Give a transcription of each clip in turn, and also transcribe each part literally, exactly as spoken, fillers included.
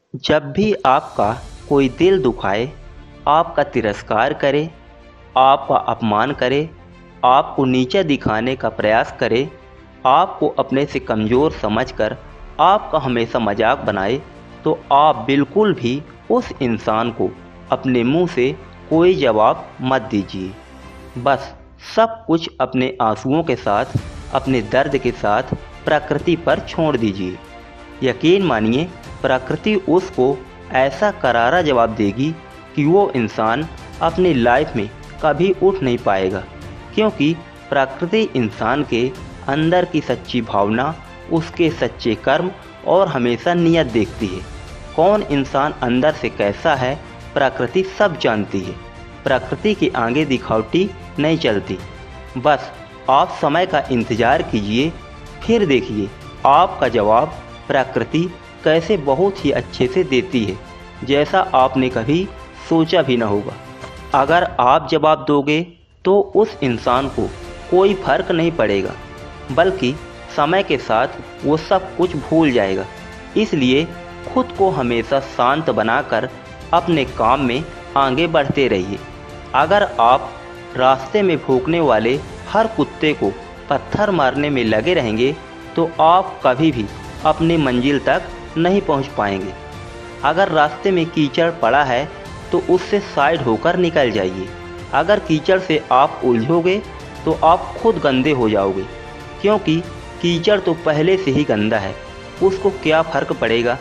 जब भी आपका कोई दिल दुखाए, आपका तिरस्कार करे, आपका अपमान करे, आपको नीचा दिखाने का प्रयास करे, आपको अपने से कमज़ोर समझकर आपका हमेशा मजाक बनाए, तो आप बिल्कुल भी उस इंसान को अपने मुंह से कोई जवाब मत दीजिए। बस सब कुछ अपने आंसुओं के साथ, अपने दर्द के साथ प्रकृति पर छोड़ दीजिए। यकीन मानिए, प्रकृति उसको ऐसा करारा जवाब देगी कि वो इंसान अपनी लाइफ में कभी उठ नहीं पाएगा, क्योंकि प्रकृति इंसान के अंदर की सच्ची भावना, उसके सच्चे कर्म और हमेशा नियत देखती है। कौन इंसान अंदर से कैसा है, प्रकृति सब जानती है। प्रकृति के आगे दिखावटी नहीं चलती। बस आप समय का इंतज़ार कीजिए, फिर देखिए आपका जवाब प्रकृति कैसे बहुत ही अच्छे से देती है, जैसा आपने कभी सोचा भी न होगा। अगर आप जवाब दोगे तो उस इंसान को कोई फर्क नहीं पड़ेगा, बल्कि समय के साथ वो सब कुछ भूल जाएगा। इसलिए खुद को हमेशा शांत बनाकर अपने काम में आगे बढ़ते रहिए। अगर आप रास्ते में भौंकने वाले हर कुत्ते को पत्थर मारने में लगे रहेंगे तो आप कभी भी अपनी मंजिल तक नहीं पहुंच पाएंगे। अगर रास्ते में कीचड़ पड़ा है तो उससे साइड होकर निकल जाइए। अगर कीचड़ से आप उलझोगे तो आप खुद गंदे हो जाओगे, क्योंकि कीचड़ तो पहले से ही गंदा है, उसको क्या फ़र्क पड़ेगा।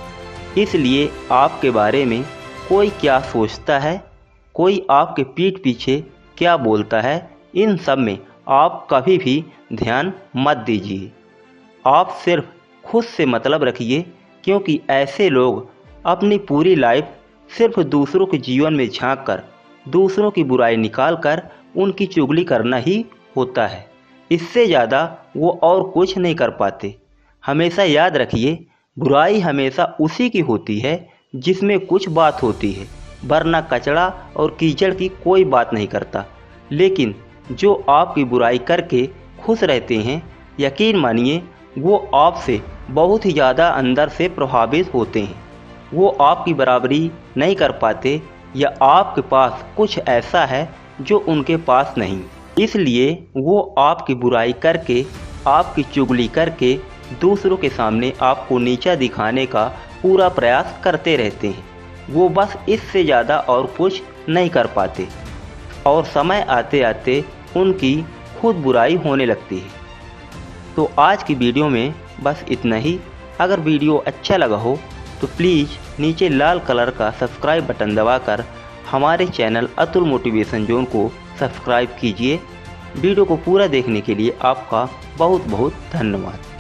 इसलिए आपके बारे में कोई क्या सोचता है, कोई आपके पीठ पीछे क्या बोलता है, इन सब में आप कभी भी ध्यान मत दीजिए। आप सिर्फ खुद से मतलब रखिए, क्योंकि ऐसे लोग अपनी पूरी लाइफ सिर्फ दूसरों के जीवन में झांक कर, दूसरों की बुराई निकाल कर उनकी चुगली करना ही होता है। इससे ज़्यादा वो और कुछ नहीं कर पाते। हमेशा याद रखिए, बुराई हमेशा उसी की होती है जिसमें कुछ बात होती है, वरना कचड़ा और कीचड़ की कोई बात नहीं करता। लेकिन जो आपकी बुराई करके खुश रहते हैं, यकीन मानिए वो आपसे बहुत ही ज़्यादा अंदर से प्रभावित होते हैं। वो आपकी बराबरी नहीं कर पाते, या आपके पास कुछ ऐसा है जो उनके पास नहीं। इसलिए वो आपकी बुराई करके, आपकी चुगली करके दूसरों के सामने आपको नीचा दिखाने का पूरा प्रयास करते रहते हैं। वो बस इससे ज़्यादा और कुछ नहीं कर पाते, और समय आते आते उनकी खुद बुराई होने लगती है। तो आज की वीडियो में बस इतना ही। अगर वीडियो अच्छा लगा हो तो प्लीज़ नीचे लाल कलर का सब्सक्राइब बटन दबाकर हमारे चैनल अतुल मोटिवेशन जोन को सब्सक्राइब कीजिए। वीडियो को पूरा देखने के लिए आपका बहुत बहुत धन्यवाद।